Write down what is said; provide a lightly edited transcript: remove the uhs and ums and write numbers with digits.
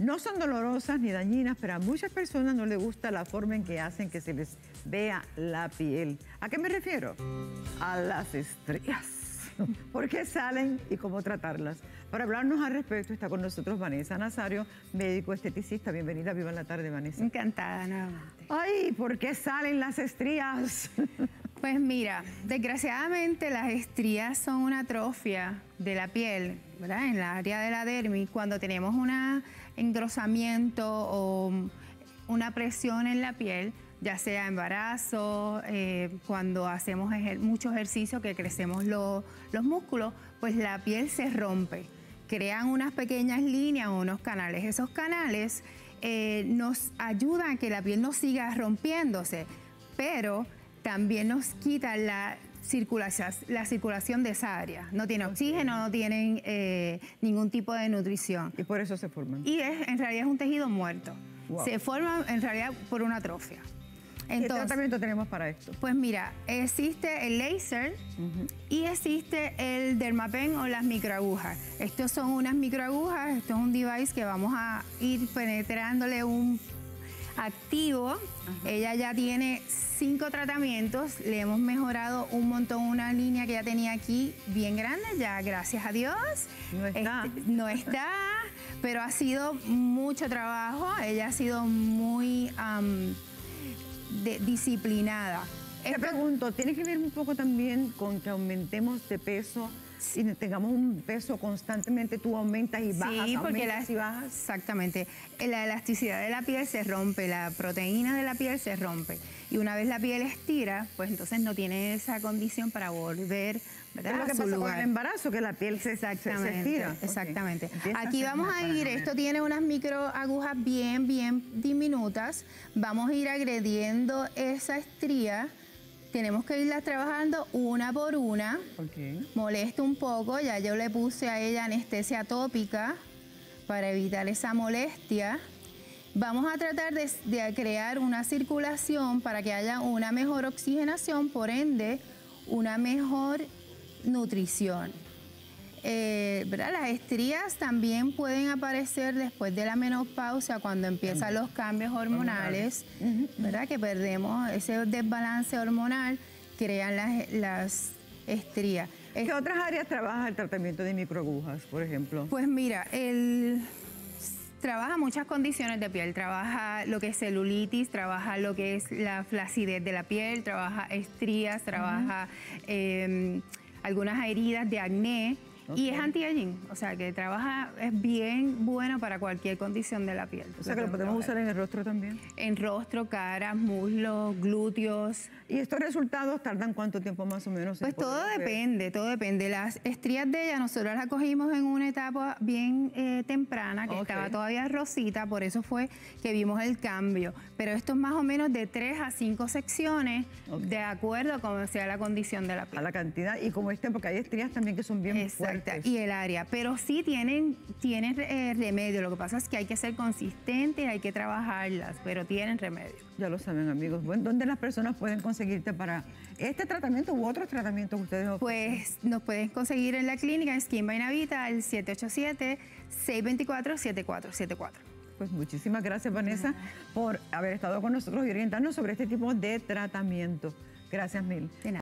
No son dolorosas ni dañinas, pero a muchas personas no les gusta la forma en que hacen que se les vea la piel. ¿A qué me refiero? A las estrías. ¿Por qué salen y cómo tratarlas? Para hablarnos al respecto está con nosotros Vanessa Nazario, médico esteticista. Bienvenida, viva en la tarde, Vanessa. Encantada nuevamente. Ay, ¿por qué salen las estrías? Pues mira, desgraciadamente las estrías son una atrofia de la piel, ¿verdad? En la área de la dermis, cuando tenemos un engrosamiento o una presión en la piel, ya sea embarazo, cuando hacemos mucho ejercicio, que crecemos los músculos, pues la piel se rompe. Crean unas pequeñas líneas o unos canales. Esos canales nos ayudan a que la piel no siga rompiéndose, pero también nos quita la circulación de esa área. No tiene oxígeno, no tienen ningún tipo de nutrición. Y por eso se forman. Y en realidad es un tejido muerto. Wow. Se forma en realidad por una atrofia. ¿Qué tratamiento tenemos para esto? Pues mira, existe el láser y existe el dermapen o las microagujas. Estos son unas microagujas, esto es un device que vamos a ir penetrándole un activo. Ella ya tiene 5 tratamientos, le hemos mejorado un montón, una línea que ya tenía aquí bien grande, ya gracias a Dios. No está, pero ha sido mucho trabajo, ella ha sido muy disciplinada. Te pregunto, ¿tiene que ver un poco también con que aumentemos de peso y tengamos un peso constantemente? Tú aumentas y bajas, sí, porque aumentas y bajas. Exactamente. La elasticidad de la piel se rompe, la proteína de la piel se rompe. Y una vez la piel estira, pues entonces no tiene esa condición para volver, ¿verdad?, es lo que a su pasa lugar. con el embarazo, que la piel se estira. Exactamente. Okay. Aquí vamos a ir, esto tiene unas microagujas bien diminutas. Vamos a ir agrediendo esa estría. Tenemos que irlas trabajando una por una. Molesta un poco, ya yo le puse a ella anestesia tópica para evitar esa molestia. Vamos a tratar de crear una circulación para que haya una mejor oxigenación, por ende, una mejor nutrición. ¿Verdad? Las estrías también pueden aparecer después de la menopausia, cuando empiezan los cambios hormonales, ¿verdad? Que perdemos ese desbalance hormonal, crean las estrías. ¿Qué otras áreas trabaja el tratamiento de microagujas, por ejemplo? Pues mira, trabaja muchas condiciones de piel, trabaja lo que es celulitis, trabaja lo que es la flacidez de la piel, trabaja estrías, trabaja algunas heridas de acné. Y es anti-aging, o sea que es bien bueno para cualquier condición de la piel. O sea que lo podemos usar en el rostro también. En rostro, caras, muslos, glúteos. ¿Y estos resultados tardan cuánto tiempo más o menos? Pues todo depende. Las estrías de ella nosotros las cogimos en una etapa bien temprana, que estaba todavía rosita, por eso fue que vimos el cambio. Pero esto es más o menos de 3 a 5 secciones, de acuerdo a cómo sea la condición de la piel. A la cantidad, y como porque hay estrías también que son bien fuertes. Y el área, pero sí tienen remedio. Lo que pasa es que hay que ser consistentes, hay que trabajarlas, pero tienen remedio. Ya lo saben, amigos. Bueno, ¿dónde las personas pueden conseguirte para este tratamiento u otros tratamientos que ustedes ofrecen? Pues nos pueden conseguir en la clínica Skin by Navita al 787-624-7474. Pues muchísimas gracias, Vanessa, por haber estado con nosotros y orientarnos sobre este tipo de tratamiento. Gracias mil. De nada.